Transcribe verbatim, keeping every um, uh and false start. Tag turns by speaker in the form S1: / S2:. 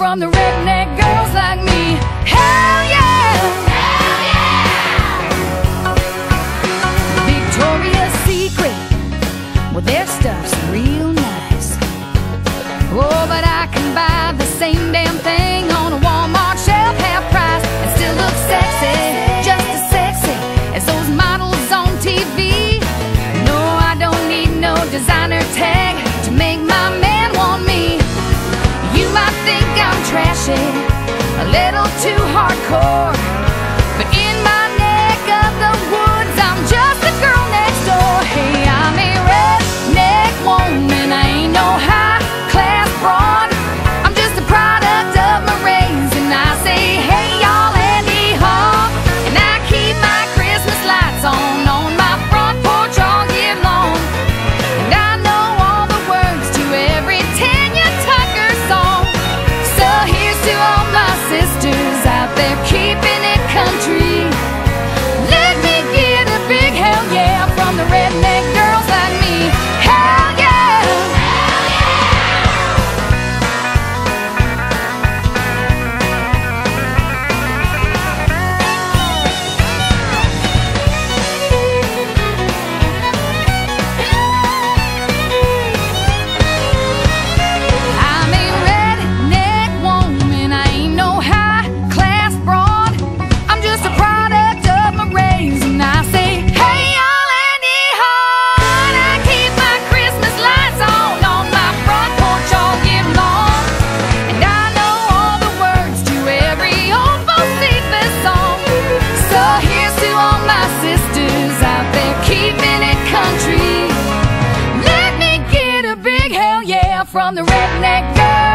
S1: from the redneck girls like me. Hell yeah! Hell yeah! Victoria's Secret, well, their stuff's real nice. Oh, but I can buy the same damn thing on a Walmart shelf, half price, and still look sexy, just as sexy as those models on T V. No, I don't need no designer tag to make my man want me. You might think I'm trashy, a little too hardcore, but in my neck of the woods, I'm just a girl next door. Hey, I'm a redneck woman, I ain't no high-class broad. I'm just a product of my race, and I say, hey y'all, Andy Hall. And I keep my Christmas lights on on my front porch all year long. And I know all the words to every Tanya Tucker song. So here's to all my sisters out there keeping it country. Let me get a big hell yeah from the redneck girls like me. Hell yeah! Hell I'm a redneck woman, I ain't no high-class broad. I'm just a product of my race, and I say, hey y'all, Andy Hall. I keep my Christmas lights on on my front porch all year long. And I know all the words to every old Bocephus song. So here's to all my sisters out there keeping it country. Let me get a big hell yeah from the redneck girl.